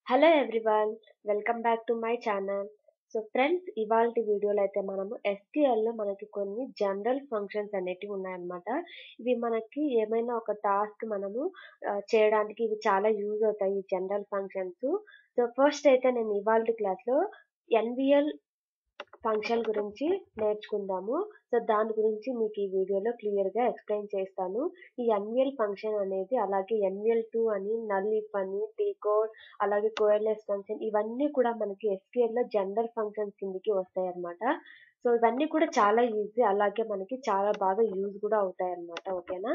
Hello everyone, welcome back to my channel. So friends, ఇవాల్టి వీడియోలో అయితే మనము ఎస్క్యూఎల్లో మనకి కొన్ని జనరల్ ఫంక్షన్స్ అనేటివి ఉన్నాయన్నమాట. ఇవి మనకి ఏమైనా ఒక టాస్క్ మనము చేయడానికి ఇవి చాలా యూజ్ అవుతాయి ఈ జనరల్ ఫంక్షన్స్. సో ఫస్ట్ అయితే నేను ఇవాల్టి క్లాస్లో ఎన్విఎల్ ఫంక్షన్ గురించి నేర్చుకుందాము. సో దాని గురించి మీకు ఈ వీడియోలో క్లియర్గా ఎక్స్ప్లెయిన్ చేస్తాను. ఈ ఎన్విఎల్ ఫంక్షన్ అనేది, అలాగే ఎన్విఎల్2 అని, నల్ ఇఫ్ అని, డీకోడ్, అలాగే కోఎల్ఎస్ ఫంక్షన్, ఇవన్నీ కూడా మనకి ఎస్క్యూఎల్ లో జనరల్ ఫంక్షన్స్ కిందకి వస్తాయి అన్నమాట. సో ఇవన్నీ కూడా చాలా ఈజీ, అలాగే మనకి చాలా బాగా యూజ్ కూడా అవుతాయి అన్నమాట. ఓకేనా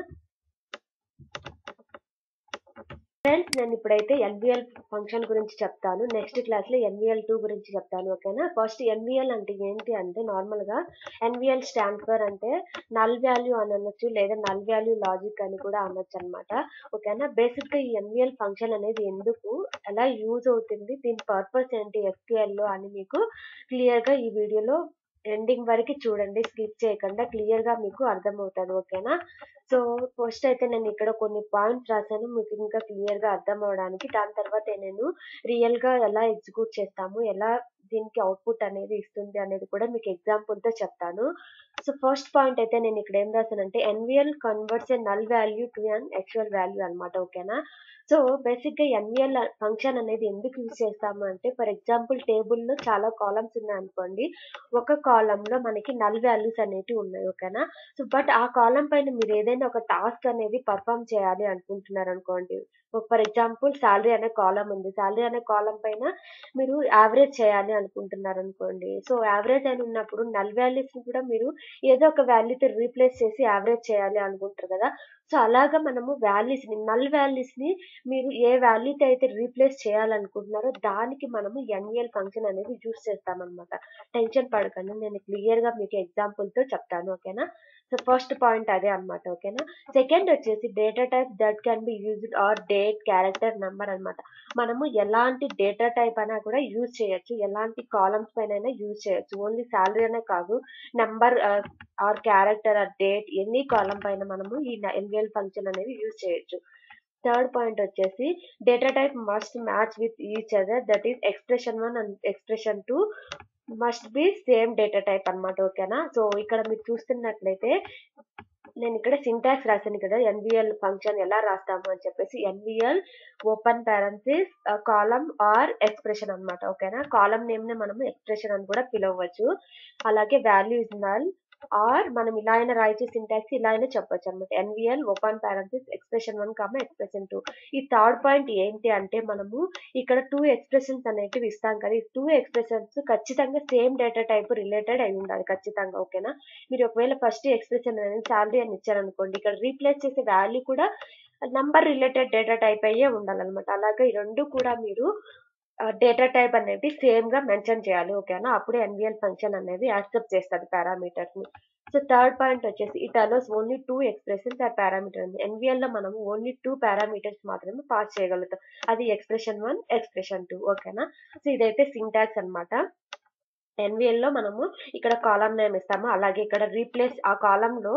ఫ్రెండ్స్, నేను ఇప్పుడైతే ఎన్విఎల్ ఫంక్షన్ గురించి చెప్తాను. నెక్స్ట్ క్లాస్లో ఎన్విఎల్2 గురించి చెప్తాను. ఓకేనా. ఫస్ట్ ఎన్విఎల్ అంటే ఏంటి అంటే, నార్మల్గా ఎన్విఎల్ స్టాండ్ ఫర్ అంటే నల్ వాల్యూ అని అనొచ్చు, లేదా నల్ వాల్యూ లాజిక్ అని కూడా అనొచ్చు అనమాట. ఓకేనా. బేసిక్గా ఈ ఎన్విఎల్ ఫంక్షన్ అనేది ఎందుకు, ఎలా యూజ్ అవుతుంది, దీని పర్పస్ ఏంటి ఎస్క్యూఎల్ లో అని మీకు క్లియర్గా ఈ వీడియోలో ఎండింగ్ వరకు చూడండి, స్కిప్ చేయకుండా. క్లియర్గా మీకు అర్థమవుతుంది. ఓకేనా. సో ఫస్ట్ అయితే నేను ఇక్కడ కొన్ని పాయింట్స్ రాశాను, మీకు ఇంకా క్లియర్గా అర్థం అవడానికి. దాని తర్వాత నేను రియల్గా ఎలా ఎగ్జిక్యూట్ చేస్తాము, ఎలా దీనికి అవుట్పుట్ అనేది ఇస్తుంది అనేది కూడా మీకు ఎగ్జాంపుల్తో చెప్తాను. సో ఫస్ట్ పాయింట్ అయితే నేను ఇక్కడ ఏం రాశానంటే, NVL converts a null value to an actual value అనమాట. ఓకేనా. సో బేసిక్గా ఎన్విఎల్ ఫంక్షన్ అనేది ఎందుకు యూజ్ చేస్తాము అంటే, ఫర్ ఎగ్జాంపుల్ టేబుల్లో చాలా కాలమ్స్ ఉన్నాయనుకోండి, ఒక కాలంలో మనకి నల్ వాల్యూస్ అనేటివి ఉన్నాయి. ఓకేనా. సో బట్ ఆ కాలం పైన మీరు ఏదైనా ఒక టాస్క్ అనేది పర్ఫామ్ చేయాలి అనుకుంటున్నారు అనుకోండి. ఫర్ ఎగ్జాంపుల్ శాలరీ అనే కాలం ఉంది, శాలరీ అనే కాలం పైన మీరు యావరేజ్ చేయాలి అనుకుంటున్నారు అనుకోండి. సో యావరేజ్ అని ఉన్నప్పుడు నల్ వాల్యూస్ ని కూడా మీరు ఏదో ఒక వాల్యూతో రీప్లేస్ చేసి యావరేజ్ చేయాలి అనుకుంటారు కదా. సో అలాగా మనము వాల్యూస్ ని, నల్ వాల్యూస్ ని మీరు ఏ వాల్యూతో అయితే రీప్లేస్ చేయాలనుకుంటున్నారో దానికి మనము ఎన్విఎల్ ఫంక్షన్ అనేది యూజ్ చేస్తామన్నమాట. టెన్షన్ పడకండి, నేను క్లియర్ గా మీకు ఎగ్జాంపుల్ తో చెప్తాను. ఓకేనా. సో ఫస్ట్ పాయింట్ అదే అన్నమాట. ఓకేనా. సెకండ్ వచ్చేసి data type that can be used or date, character, number అన్నమాట. మనము ఎలాంటి డేటా టైప్ అయినా కూడా యూజ్ చేయొచ్చు, ఎలాంటి కాలమ్స్ పైన యూజ్ చేయొచ్చు. ఓన్లీ శాలరీ అనే కాదు, number or character or date, any column పైన మనము ఈ ఎన్విఎల్ ఫంక్షన్ అనేది యూజ్ చేయొచ్చు. థర్డ్ పాయింట్ వచ్చేసి data type must match with each other, that is expression 1 and expression 2 must be same data type అన్నమాట. ఓకేనా. సో ఇక్కడ మీరు చూస్తున్నట్లయితే నేను ఇక్కడ సింటాక్స్ రాశాను కదా, ఎన్విఎల్ ఫంక్షన్ ఎలా రాస్తాము అని చెప్పేసి. NVL open parenthesis column or expression అన్నమాట. ఓకేనా. కాలమ్ నేమ్ ని మనం ఎక్స్ప్రెషన్ అని కూడా పిలవచ్చు. అలాగే వాల్యూ ఇస్ నల్, ఆర్ మనం ఇలా అయినా రాయొచ్చు, సింటాక్స్ ఇలా అయినా చెప్పొచ్చు అనమాట. NVL open parenthesis expression 1 expression 2. ఈ థర్డ్ పాయింట్ ఏంటి అంటే, మనము ఇక్కడ 2 ఎక్స్ప్రెషన్స్ అనేటివి ఇస్తాం కదా, ఈ 2 ఎక్స్ప్రెషన్స్ ఖచ్చితంగా సేమ్ డేటా టైప్ రిలేటెడ్ అయి ఉండాలి ఖచ్చితంగా. ఓకేనా. మీరు ఒకవేళ ఫస్ట్ ఎక్స్ప్రెషన్ అనేది శాలరీ అని ఇచ్చారనుకోండి, ఇక్కడ రీప్లేస్ చేసే వాల్యూ కూడా నంబర్ రిలేటెడ్ డేటా టైప్ అయ్యే ఉండాలన్నమాట. అలాగే ఈ రెండు కూడా మీరు డేటా టైప్ అనేది సేమ్ గా మెన్షన్ చేయాలి. ఓకేనా. అప్పుడే ఎన్విఎల్ ఫంక్షన్ అనేది యాక్సెప్ట్ చేస్తుంది పారామీటర్స్ ని. సో థర్డ్ పాయింట్ వచ్చేసి it allows only 2 expressions or parameter ఉంది. ఎన్విఎల్ లో మనం ఓన్లీ 2 పారామీటర్స్ మాత్రమే పాస్ చేయగలుగుతాం, అది ఎక్స్ప్రెషన్ 1, ఎక్స్ప్రెషన్ 2. ఓకేనా. సో ఇదైతే సింటాక్స్ అన్నమాట. ఎన్విఎల్ లో మనము ఇక్కడ కాలమ్ నేమ్ ఇస్తాము, అలాగే ఇక్కడ రీప్లేస్ ఆ కాలమ్ లో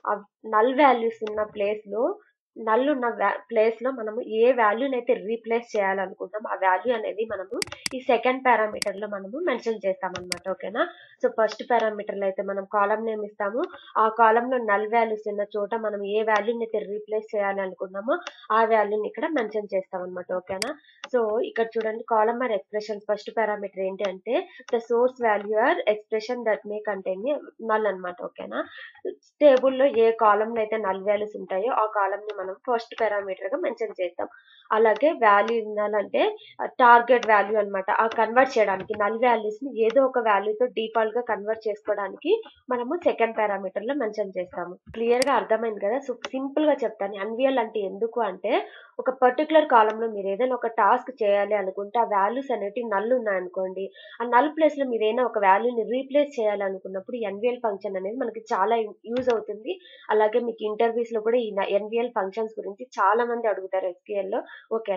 నల్ వాల్యూస్ ఉన్న ప్లేస్ లో, నల్ ఉన్న ప్లేస్ లో మనము ఏ వాల్యూని అయితే రీప్లేస్ చేయాలనుకుంటాం ఆ వాల్యూ అనేది మనము ఈ సెకండ్ పారామీటర్ లో మనము మెన్షన్ చేస్తాం అనమాట. ఓకేనా. సో ఫస్ట్ పారామీటర్ లో అయితే మనం కాలమ్ నేమ్ ఇస్తాము, ఆ కాలమ్ లో నల్ వాల్యూస్ ఉన్న చోట మనం ఏ వాల్యూని అయితే రీప్లేస్ చేయాలి అనుకున్నామో ఆ వాల్యూని ఇక్కడ మెన్షన్ చేస్తాం అనమాట. ఓకేనా. సో ఇక్కడ చూడండి, column or expression first parameter ఏంటి అంటే the source value or expression that may contain null అన్నమాట. ఓకేనా. టేబుల్లో ఏ కాలమ్ లో అయితే నల్ వాల్యూస్ ఉంటాయో ఆ కాలమ్ ని మనం ఫస్ట్ పారామీటర్ గా మెన్షన్ చేస్తాం. అలాగే వాల్యూ ఇవ్వాలంటే టార్గెట్ వాల్యూ అన్నమాట. ఆ కన్వర్ట్ చేయడానికి నల్ వాల్యూస్ ని ఏదో ఒక వాల్యూతో డిఫాల్ట్ గా కన్వర్ట్ చేసుకోవడానికి మనము సెకండ్ పారామీటర్ లో మెన్షన్ చేస్తాము. క్లియర్ గా అర్థమైంది కదా. సో సింపుల్ గా చెప్తాను, ఎన్విఎల్ అంటే ఎందుకు అంటే, ఒక పర్టికులర్ కాలం లో మీరు ఏదైనా ఒక టాస్క్ చేయాలి అనుకుంటే ఆ వాల్యూస్ అనేవి నల్ ఉన్నాయనుకోండి, ఆ నల్ ప్లేస్ లో మీరు ఏదైనా ఒక వాల్యూని రీప్లేస్ చేయాలనుకున్నప్పుడు ఎన్విఎల్ ఫంక్షన్ అనేది మనకి చాలా యూజ్ అవుతుంది. అలాగే మీకు ఇంటర్వ్యూస్ లో కూడా ఈ ఎన్విఎల్ ఫంక్షన్స్ గురించి చాలా మంది అడుగుతారు ఎస్క్యూఎల్ లో. ఓకేనా.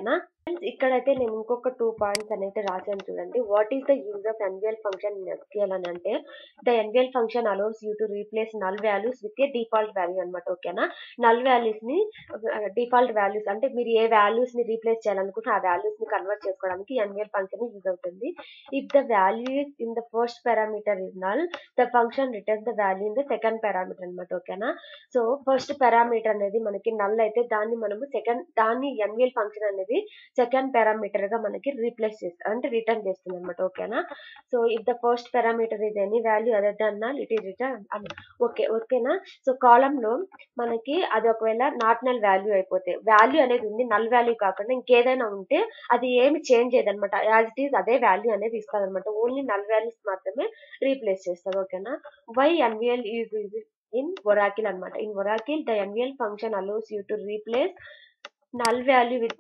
ఇక్కడైతే నేను ఇంకొక 2 పాయింట్స్ అనేది రాశాను చూడండి. What is the use of NVL function in SQL అని అంటే, the NVL function allows you to replace null values with a default value అనమాట. ఓకేనా. నల్ వాల్యూస్ ని డిఫాల్ట్ వాల్యూస్ అంటే మీరు ఏ వాల్యూస్ ని రీప్లేస్ చేయాలనుకుంటే ఆ వాల్యూస్ ని కన్వర్ట్ చేసుకోవడానికి ఎన్విఎల్ ఫంక్షన్ యూజ్ అవుతుంది. If the value in the first parameter is null, the function returns the value in the second parameter అనమాట. ఓకేనా. సో ఫస్ట్ పారామీటర్ అనేది మనకి నల్ అయితే దాన్ని మనము దాన్ని ఎన్విఎల్ ఫంక్షన్ అనేది సెకండ్ పారామీటర్ గా మనకి రీప్లేస్ చేస్తుంది అంటే రిటర్న్ చేస్తుంది అనమాట. ఓకేనా. So if the first parameter is any value other than null it is return. ఓకేనా. సో కాలమ్ లో మనకి అది ఒకవేళ నాట్ నల్ వాల్యూ అయిపోతే, వాల్యూ అనేది ఉంది నల్ వాల్యూ కాకుండా ఇంకేదైనా ఉంటే అది ఏమి చేంజ్ చేయదనమాట. యాజ్ ఇట్ ఈస్ అదే వాల్యూ అనేది ఇస్తుంది అనమాట. ఓన్లీ నల్ వాల్యూస్ మాత్రమే రీప్లేస్ చేస్తారు. ఓకేనా. Why NVL is in Oracle అనమాట. In Oracle the NVL function allows you to replace null value with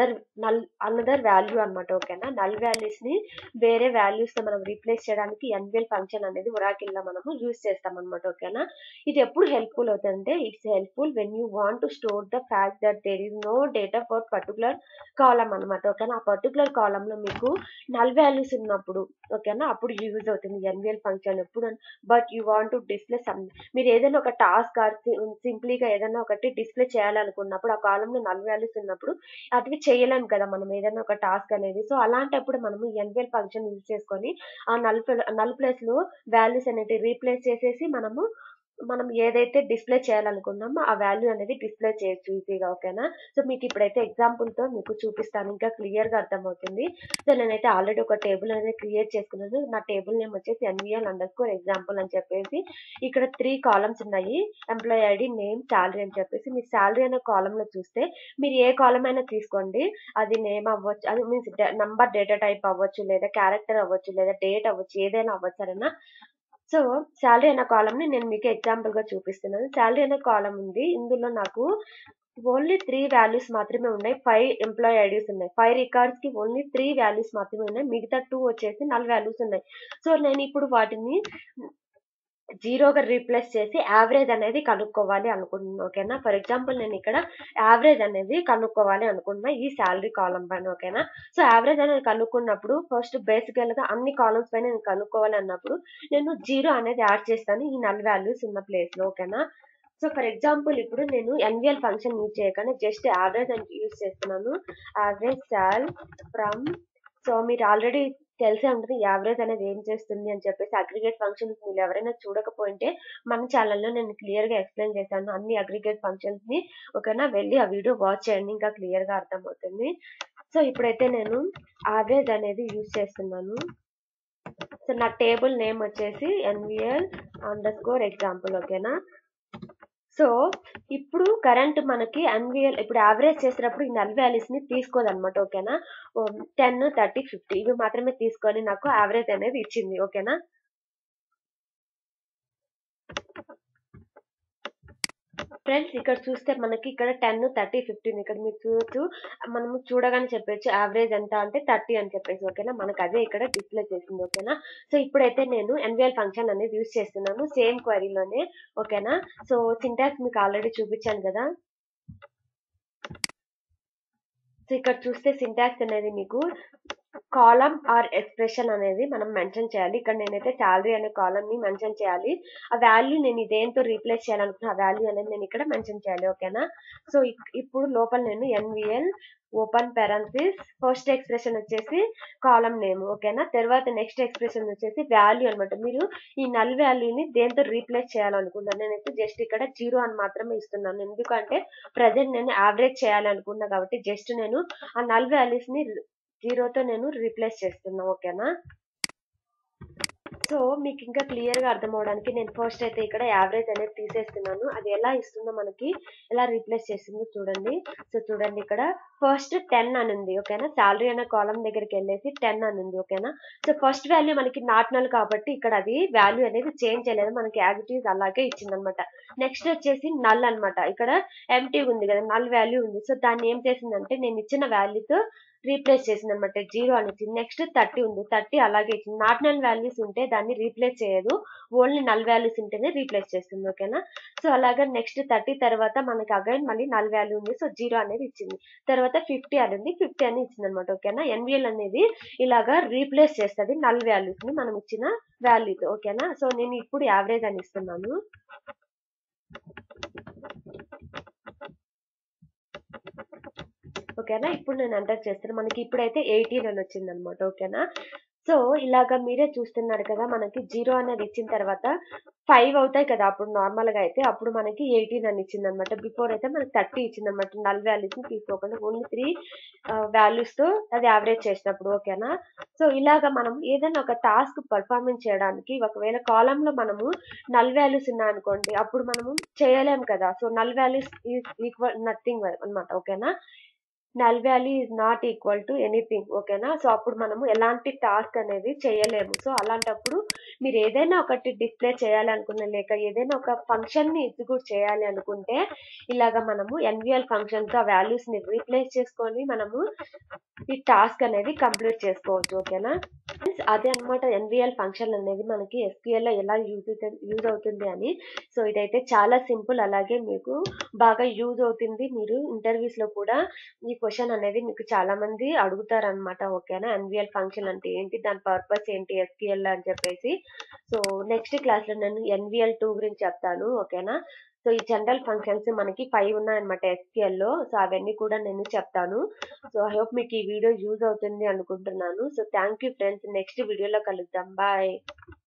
another value అనమాట. ఓకేనా. నల్ వాల్యూస్ ని వేరే వాల్యూస్ తో మనం రీప్లేస్ చేయడానికి ఎన్విఎల్ ఫంక్షన్ అనేది ఒరాకిల్ లో మనము యూజ్ చేస్తాం అనమాట. ఓకేనా. ఇది ఎప్పుడు హెల్ప్ఫుల్ అవుతుందంటే, it's helpful when you want to store the fact that there is no data for particular column అనమాట. ఓకేనా. ఆ పర్టికులర్ కాలం లో మీకు నల్ వాల్యూస్ ఉన్నప్పుడు, ఓకేనా, అప్పుడు యూజ్ అవుతుంది ఎన్విఎల్ ఫంక్షన్ ఎప్పుడు. But you want to display some, మీరు ఏదైనా ఒక టాస్క్ సింప్లీగా ఏదైనా ఒకటి డిస్ప్లే చేయాలనుకున్నప్పుడు ఆ కాలంలో నల్ వాల్యూస్ ఉన్నప్పుడు అది చేయలేము కదా మనం ఏదైనా ఒక టాస్క్ అనేది. సో అలాంటప్పుడు మనము ఎన్విఎల్ ఫంక్షన్ యూజ్ చేసుకొని ఆ నల్ ప్లేస్ లో వాల్యూస్ అనేది రీప్లేస్ చేసేసి మనం ఏదైతే డిస్ప్లే చేయాలనుకున్నామో ఆ వాల్యూ అనేది డిస్ప్లే చేయొచ్చు ఈజీగా. ఓకేనా. సో మీకు ఇప్పుడైతే ఎగ్జాంపుల్ తో మీకు చూపిస్తాను, ఇంకా క్లియర్ గా అర్థమవుతుంది. సో నేనైతే ఆల్రెడీ ఒక టేబుల్ అనేది క్రియేట్ చేసుకున్నాను. నా టేబుల్ నేమ్ వచ్చేసి NVL_example అని చెప్పేసి ఇక్కడ 3 కాలమ్స్ ఉన్నాయి. ఎంప్లాయీ ఐడి, నేమ్, శాలరీ అని చెప్పేసి. మీ శాలరీ అనే కాలం లో చూస్తే మీరు ఏ కాలం అయినా తీసుకోండి, అది నేమ్ అవ్వచ్చు, అది మీన్స్ నంబర్ డేటా టైప్ అవ్వచ్చు, లేదా క్యారెక్టర్ అవ్వచ్చు, లేదా డేట్ అవ్వచ్చు, ఏదైనా అవ్వచ్చు. సరేనా. సో శాలరీ అనే కాలం ని నేను మీకు ఎగ్జాంపుల్ గా చూపిస్తున్నాను. శాలరీ అనే కాలం ఉంది, ఇందులో నాకు ఓన్లీ 3 వాల్యూస్ మాత్రమే ఉన్నాయి. 5 ఎంప్లాయీ ఐడీస్ ఉన్నాయి. 5 రికార్డ్స్ కి ఓన్లీ 3 వాల్యూస్ మాత్రమే ఉన్నాయి. మిగతా 2 వచ్చేసి నల్ వాల్యూస్ ఉన్నాయి. సో నేను ఇప్పుడు వాటిని జీరోగా రీప్లేస్ చేసి యావరేజ్ అనేది కనుక్కోవాలి అనుకుంటున్నాను. ఓకేనా. ఫర్ ఎగ్జాంపుల్ నేను ఇక్కడ యావరేజ్ అనేది కనుక్కోవాలి అనుకుంటున్నా ఈ శాలరీ కాలం పైన. ఓకేనా. సో యావరేజ్ అనేది కనుక్కున్నప్పుడు ఫస్ట్ బేసికల్ గా అన్ని కాలమ్స్ పైన నేను కనుక్కోవాలి అన్నప్పుడు నేను 0 అనేది యాడ్ చేస్తాను ఈ నల్ వాల్యూస్ ఉన్న ప్లేస్ లో. ఓకేనా. సో ఫర్ ఎగ్జాంపుల్ ఇప్పుడు నేను ఎన్విఎల్ ఫంక్షన్ యూజ్ చేయకుండా జస్ట్ యావరేజ్ అని యూజ్ చేస్తున్నాను. యావరేజ్ సాల్ ఫ్రమ్, సో మీరు ఆల్రెడీ తెలిసే ఉంటుంది యావరేజ్ అనేది ఏం చేస్తుంది అని చెప్పేసి. అగ్రిగేట్ ఫంక్షన్స్ మీరు ఎవరైనా చూడకపోయింటే మన ఛానల్లో నేను క్లియర్ గా ఎక్స్ప్లెయిన్ చేశాను అన్ని అగ్రిగేట్ ఫంక్షన్స్ ని. ఓకేనా. వెళ్ళి ఆ వీడియో వాచ్ చేయండి, ఇంకా క్లియర్ గా అర్థమవుతుంది. సో ఇప్పుడైతే నేను యావరేజ్ అనేది యూజ్ చేస్తున్నాను. సో నా టేబుల్ నేమ్ వచ్చేసి NVL_example. ఓకేనా. సో ఇప్పుడు కరెంట్ మనకి ఎన్విఎల్ ఇప్పుడు యావరేజ్ చేసినప్పుడు ఈ నల్ వాల్యూస్ ని తీసుకోదన్నమాట. ఓకేనా. 10, 30, 50 ఇవి మాత్రమే తీసుకొని నాకు యావరేజ్ అనేది ఇచ్చింది. ఓకేనా. ఫ్రెండ్స్ ఇక్కడ చూస్తే మనకి ఇక్కడ 10, 30, 15 ఇక్కడ మీరు చూడొచ్చు. మనము చూడగానే చెప్పొచ్చు యావరేజ్ ఎంత అంటే 30 అని చెప్పేసి. ఓకేనా. మనకు అదే ఇక్కడ డిస్ప్లే చేసింది. ఓకేనా. సో ఇప్పుడైతే నేను ఎన్విఎల్ ఫంక్షన్ అనేది యూజ్ చేస్తున్నాను సేమ్ క్వరీలోనే. ఓకేనా. సో సింటాక్స్ మీకు ఆల్రెడీ చూపించాను కదా. సో ఇక్కడ చూస్తే సింటాక్స్ అనేది మీకు కాలమ్ ఆర్ ఎక్స్ప్రెషన్ అనేది మనం మెన్షన్ చేయాలి. ఇక్కడ నేనైతే శాలరీ అనే కాలమ్ ని మెన్షన్ చేయాలి. ఆ వాల్యూ నేను ఇదేంతో రీప్లేస్ చేయాలనుకున్న ఆ వాల్యూ అనేది నేను ఇక్కడ మెన్షన్ చేయాలి. ఓకేనా. సో ఇప్పుడు లోపల నేను NVL open parenthesis first expression వచ్చేసి కాలమ్ నేమ్. ఓకేనా. తర్వాత నెక్స్ట్ ఎక్స్ప్రెషన్ వచ్చేసి వాల్యూ అనమాట. మీరు ఈ నల్ వాల్యూని దేంతో రీప్లేస్ చేయాలనుకున్నాను. నేనైతే జస్ట్ ఇక్కడ 0 అని మాత్రమే ఇస్తున్నాను, ఎందుకంటే ప్రజెంట్ నేను యావరేజ్ చేయాలనుకున్నా కాబట్టి జస్ట్ నేను ఆ నల్ వాల్యూస్ ని 0తో నేను రీప్లేస్ చేస్తున్నా. ఓకేనా. సో మీకు ఇంకా క్లియర్ గా అర్థం అవడానికి నేను ఫస్ట్ అయితే ఇక్కడ యావరేజ్ అనేది తీసేస్తున్నాను. అది ఎలా ఇస్తుందో మనకి ఎలా రీప్లేస్ చేస్తుందో చూడండి. సో చూడండి ఇక్కడ ఫస్ట్ 10 అని ఉంది. ఓకేనా. శాలరీ అనే కాలం దగ్గరికి వెళ్ళేసి 10 అని ఉంది. ఓకేనా. సో ఫస్ట్ వాల్యూ మనకి నాట్ నల్ కాబట్టి ఇక్కడ అది వాల్యూ అనేది చేంజ్ చేయలేదు, మనకి యాజ్ ఇట్ ఈస్ అలాగే ఇచ్చింది అనమాట. నెక్స్ట్ వచ్చేసి నల్ అనమాట. ఇక్కడ ఎంటీ ఉంది కదా, నల్ వాల్యూ ఉంది. సో దాన్ని ఏం చేసిందంటే నేను ఇచ్చిన వాల్యూతో రీప్లేస్ చేసింది అనమాట. 0 అని ఇచ్చింది. నెక్స్ట్ 30 ఉంది. 30 అలాగే ఇచ్చింది. నాట్ నల్ వాల్యూస్ ఉంటే దాన్ని రీప్లేస్ చేయదు. ఓన్లీ నల్ వాల్యూస్ ఉంటేనే రీప్లేస్ చేస్తుంది. ఓకేనా. సో అలాగా నెక్స్ట్ 30 తర్వాత మనకి అగైన్ మళ్ళీ నల్ వాల్యూ ఉంది. సో 0 అనేది ఇచ్చింది. తర్వాత 50 అని ఉంది. 50 అని ఇచ్చింది అనమాట. ఓకేనా. ఎన్విఎల్ అనేది ఇలాగా రీప్లేస్ చేస్తుంది నల్ వాల్యూస్ ని మనం ఇచ్చిన వాల్యూతో. ఓకేనా. సో నేను ఇప్పుడు యావరేజ్ అని ఇస్తున్నాను. ఓకేనా. ఇప్పుడు నేను ఎంటర్ చేస్తాను. మనకి ఇప్పుడైతే 18 అని వచ్చింది అనమాట. ఓకేనా. సో ఇలాగా మీరే చూస్తున్నారు కదా, మనకి 0 అనేది ఇచ్చిన తర్వాత 5 అవుతాయి కదా అప్పుడు నార్మల్ గా అయితే, అప్పుడు మనకి 18 అని ఇచ్చింది అనమాట. బిఫోర్ అయితే మనకి 30 ఇచ్చింది అనమాట. నల్ వాల్యూస్ ని తీసుకోకుండా ఓన్లీ 3 వాల్యూస్ తో అది యావరేజ్ చేసినప్పుడు. ఓకేనా. సో ఇలాగా మనం ఏదైనా ఒక టాస్క్ పర్ఫార్మెన్స్ చేయడానికి ఒకవేళ కాలం లో మనము నల్ వాల్యూస్ ఉన్నాయనుకోండి, అప్పుడు మనము చేయలేము కదా. So null values equal nothing అనమాట. ఓకేనా. Null value is not equal to anything. ఓకేనా. సో అప్పుడు మనము ఎలాంటి టాస్క్ అనేది చేయలేము. సో అలాంటప్పుడు మీరు ఏదైనా ఒకటి డిస్ప్లే చేయాలి అనుకున్న, లేక ఏదైనా ఒక ఫంక్షన్ ని ఎగ్జిక్యూట్ చేయాలి అనుకుంటే ఇలాగా మనము ఎన్విఎల్ ఫంక్షన్ తో ఆ వాల్యూస్ ని రీప్లేస్ చేసుకొని మనము ఈ టాస్క్ అనేది కంప్లీట్ చేసుకోవచ్చు. ఓకేనా. అదే అనమాట ఎన్విఎల్ ఫంక్షన్ అనేది మనకి ఎస్క్యూఎల్ లో ఎలా యూజ్ అవుతుంది అని. సో ఇదైతే చాలా సింపుల్, అలాగే మీకు బాగా యూజ్ అవుతుంది. మీరు ఇంటర్వ్యూస్ లో కూడా ఈ క్వశ్చన్ అనేది మీకు చాలా మంది అడుగుతారనమాట. ఓకేనా. ఎన్విఎల్ ఫంక్షన్ అంటే ఏంటి, దాని పర్పస్ ఏంటి ఎస్క్యూఎల్ అని చెప్పేసి. సో నెక్స్ట్ క్లాస్ లో నేను ఎన్విఎల్ 2 గురించి చెప్తాను. ఓకేనా. సో ఈ జనరల్ ఫంక్షన్స్ మనకి 5 ఉన్నాయన్నమాట ఎస్క్యూఎల్ లో. సో అవన్నీ కూడా నేను చెప్తాను. సో ఐ హోప్ మీకు ఈ వీడియో యూజ్ అవుతుంది అనుకుంటున్నాను. So thank you friends. Next వీడియోలో కలుద్దాం. బాయ్.